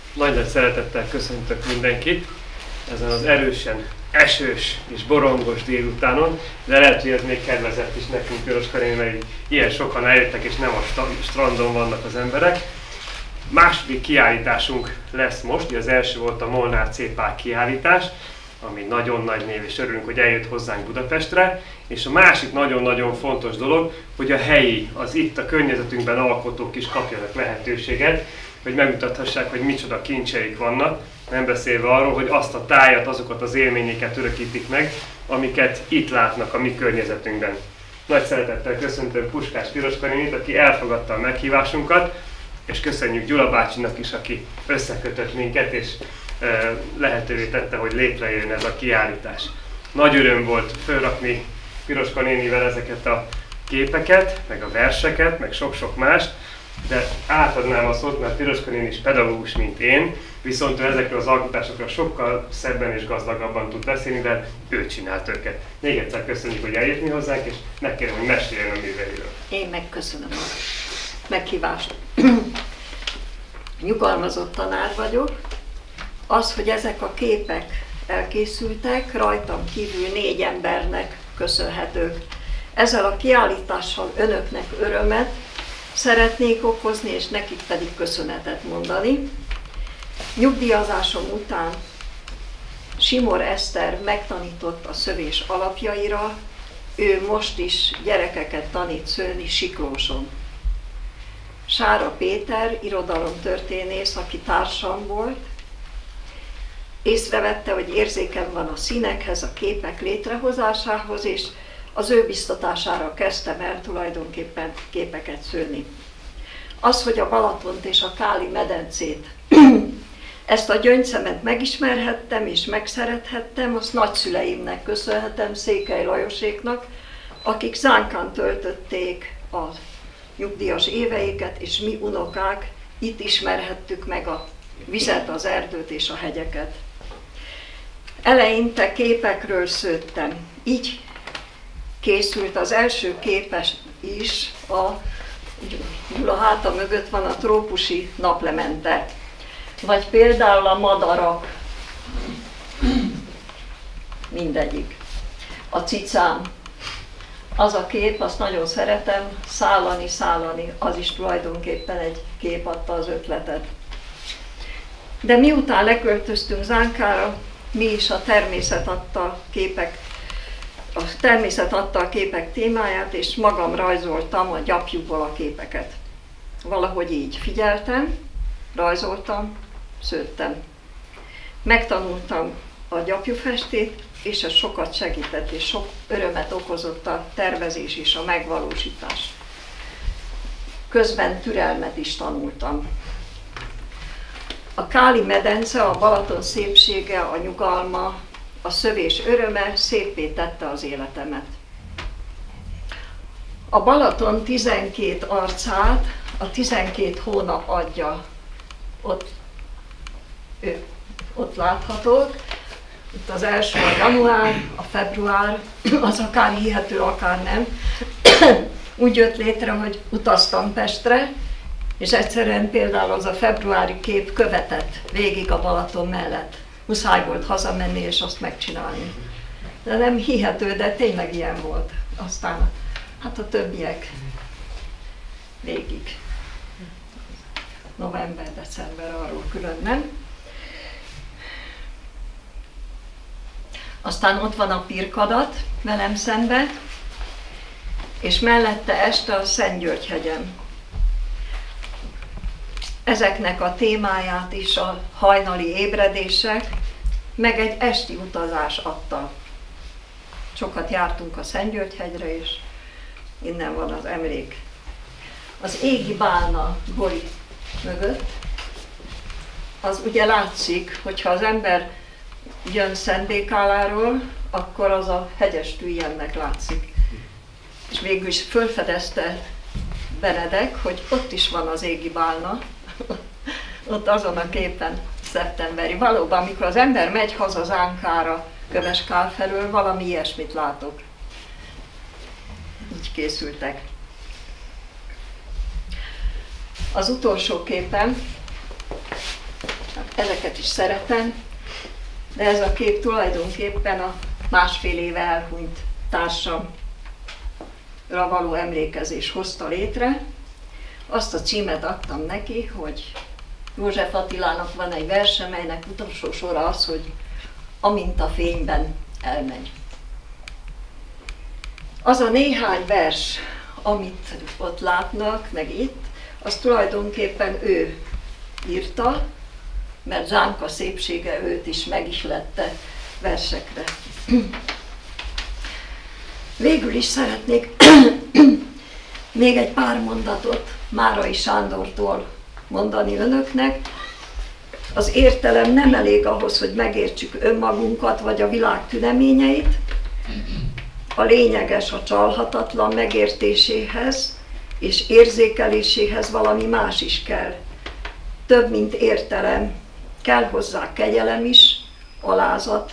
Nagy szeretettel köszöntök mindenkit ezen az erősen esős és borongos délutánon, de lehet, hogy ez még kedvezett is nekünk, Piroska néni, mert ilyen sokan eljöttek, és nem a strandon vannak az emberek. Második kiállításunk lesz most, az első volt a Molnár C. kiállítás, ami nagyon nagy név, és örülünk, hogy eljött hozzánk Budapestre. És a másik nagyon-nagyon fontos dolog, hogy a helyi, az itt a környezetünkben alkotók is kapjanak lehetőséget, hogy megmutathassák, hogy micsoda kincseik vannak, nem beszélve arról, hogy azt a tájat, azokat az élményeket örökítik meg, amiket itt látnak a mi környezetünkben. Nagy szeretettel köszöntöm Puskás Piroska nénit, aki elfogadta a meghívásunkat, és köszönjük Gyula bácsinak is, aki összekötött minket, és lehetővé tette, hogy létrejön ez a kiállítás. Nagy öröm volt fölrakni Piroska nénivel ezeket a képeket, meg a verseket, meg sok-sok mást, de átadnám a szót, mert Piroska néni is pedagógus, mint én, viszont ő ezekről az alkotásokról sokkal szebben és gazdagabban tud beszélni, de ő csinált őket. Még egyszer köszönjük, hogy eljött mi hozzánk, és megkérem, hogy meséljen a műveiről. Én megköszönöm a meghívást. Nyugalmazott tanár vagyok. Az, hogy ezek a képek elkészültek, rajtam kívül 4 embernek köszönhetők. Ezzel a kiállítással önöknek örömet szeretnék okozni, és nekik pedig köszönetet mondani. Nyugdíjazásom után Simor Eszter megtanított a szövés alapjaira, ő most is gyerekeket tanít szőni Siklóson. Sára Péter, irodalomtörténész, aki társam volt, észrevette, hogy érzékem van a színekhez, a képek létrehozásához, és az ő biztatására kezdtem el tulajdonképpen képeket szőni. Az, hogy a Balatont és a Káli medencét, ezt a gyöngyszemet megismerhettem és megszerethettem, azt nagyszüleimnek köszönhetem, Székely Lajoséknak, akik Zánkán töltötték a nyugdíjas éveiket, és mi unokák itt ismerhettük meg a vizet, az erdőt és a hegyeket. Eleinte képekről szőttem. Így készült az első képes is, a háta mögött van a trópusi naplemente. Vagy például a madarak, mindegyik. A cicám. Az a kép, azt nagyon szeretem, szállani, szállani, az is tulajdonképpen egy kép adta az ötletet. De miután leköltöztünk Zánkára, mi is a természet adta a képek témáját, és magam rajzoltam a gyapjúból a képeket. Valahogy így figyeltem, rajzoltam, szőttem. Megtanultam a gyapjúfestét, és ez sokat segített, és sok örömet okozott a tervezés és a megvalósítás. Közben türelmet is tanultam. A Káli medence, a Balaton szépsége, a nyugalma, a szövés öröme széppé tette az életemet. A Balaton 12 arcát a 12 hónap adja. Ott láthatók. Itt az első a január, a február, az akár hihető, akár nem. Úgy jött létre, hogy utaztam Pestre, és egyszerűen például az a februári kép követett végig a Balaton mellett. Muszáj volt hazamenni és azt megcsinálni. De nem hihető, de tényleg ilyen volt. Aztán hát a többiek végig. November, december, arról külön nem. Aztán ott van a Pirkadat velem szembe, és mellette este a Szentgyörgy-hegyen. Ezeknek a témáját is a hajnali ébredések, meg egy esti utazás adta. Sokat jártunk a Szentgyörgy-hegyre, és innen van az emlék. Az égi bálna gori mögött, az ugye látszik, hogyha az ember jön Szentbékáláról, akkor az a hegyes tűjjennek látszik. És végül is fölfedezte Benedek, hogy ott is van az égi bálna, ott azon a képen szeptemberi. Valóban, amikor az ember megy haza Zánkára, Köveskál felől, valami ilyesmit látok. Így készültek. Az utolsó képen, hát ezeket is szeretem, de ez a kép tulajdonképpen a másfél éve elhunyt társamra való emlékezés hozta létre. Azt a címet adtam neki, hogy József Attilának van egy verse, melynek utolsó sora az, hogy amint a fényben elmegy. Az a néhány vers, amit ott látnak, meg itt, az tulajdonképpen ő írta, mert Zsánka szépsége őt is megihlette versekre. Végül is szeretnék még egy pár mondatot Márai Sándortól mondani önöknek. Az értelem nem elég ahhoz, hogy megértsük önmagunkat vagy a világ tüneményeit. A lényeges a csalhatatlan megértéséhez és érzékeléséhez valami más is kell. Több, mint értelem, kell hozzá kegyelem is, alázat.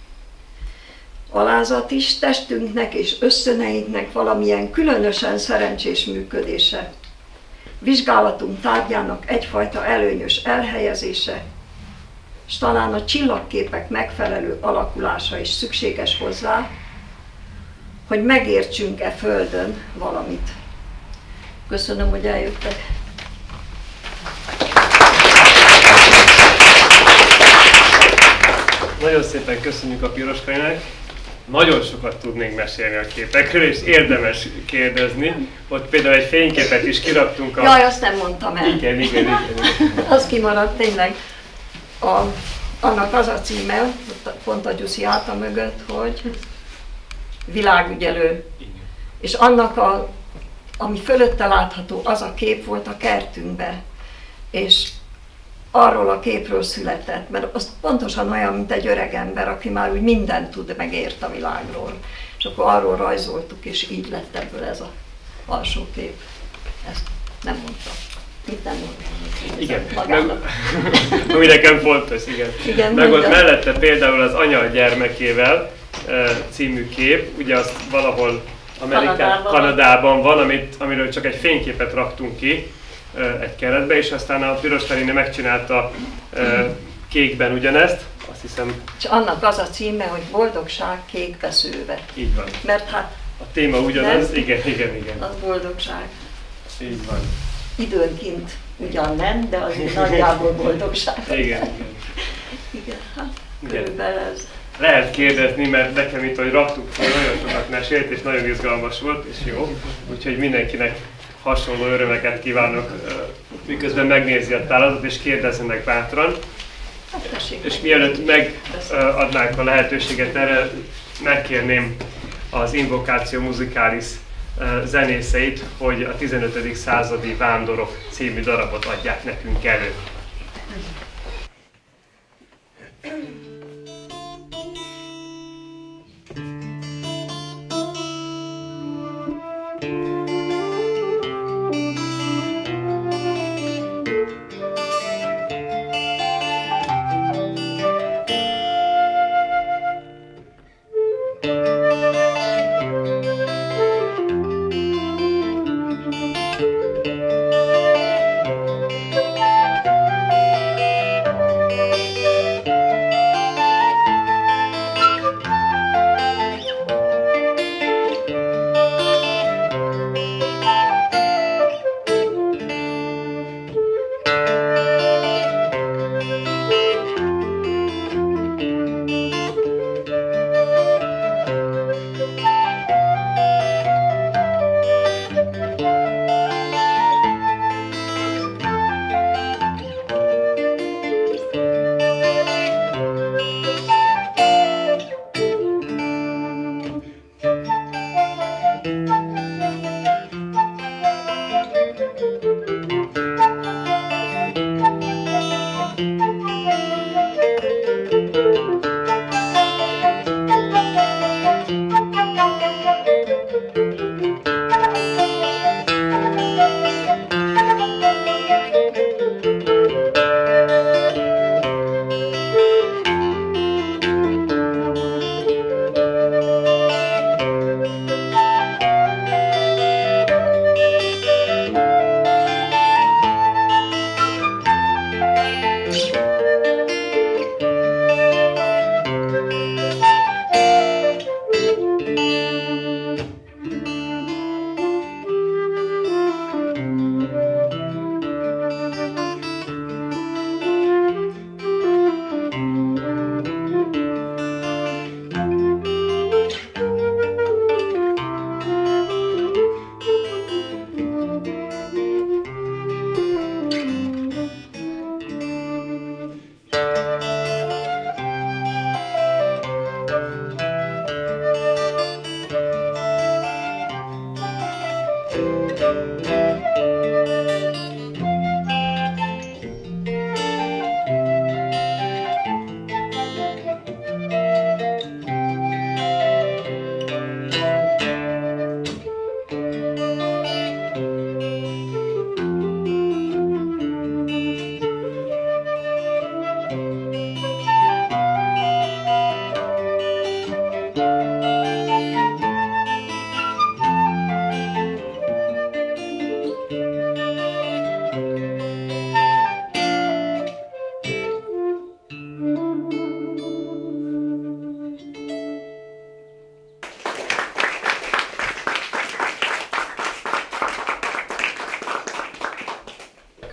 Alázat is, testünknek és összöneinknek valamilyen különösen szerencsés működése. Vizsgálatunk tárgyának egyfajta előnyös elhelyezése, és talán a csillagképek megfelelő alakulása is szükséges hozzá, hogy megértsünk-e Földön valamit. Köszönöm, hogy eljöttek. Nagyon szépen köszönjük a Piroskainak. Nagyon sokat tudnénk mesélni a képekről, és érdemes kérdezni. Ott például egy fényképet is kiraktunk. Jaj, azt nem mondtam el. Igen. Az kimaradt tényleg. Annak az a címe, pont a Gyuszi által mögött, hogy világügyelő. Igen. És annak, ami fölötte látható, az a kép volt a kertünkben. És arról a képről született, mert az pontosan olyan, mint egy öreg ember, aki már úgy mindent tud, megért a világról. És akkor arról rajzoltuk, és így lett ebből ez az alsó kép. Ezt nem mondtam. Mit nem mondtam? Igen, ami nekem fontos, igen. Meg ott mellette például az Anya gyermekével című kép, ugye azt valahol Kanadában van, amiről csak egy fényképet raktunk ki, egy keretbe, és aztán a Piroska megcsinálta kékben ugyanezt, azt hiszem. És annak az a címe, hogy Boldogság kékbe szőve. Így van. Mert hát... A téma ugyanaz, nem? Igen. Az boldogság. Így van. Időnként ugyan nem, de azért nagyjából boldogság. Igen. Igen, hát körülbelül ez. Lehet kérdezni, mert nekem itt, hogy raktuk fel, nagyon sokat mesélt, és nagyon izgalmas volt, és jó. Úgyhogy mindenkinek hasonló örömeket kívánok, miközben megnézi a tálatot, és kérdezzenek bátran. És mielőtt megadnánk a lehetőséget erre, megkérném az Invokáció Musicalis zenészeit, hogy a 15. századi Vándorok című darabot adják nekünk elő.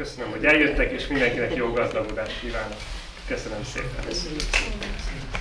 köszönöm, hogy eljöttek, és mindenkinek jó gazdagodást kívánok. Köszönöm szépen. Köszönjük szépen.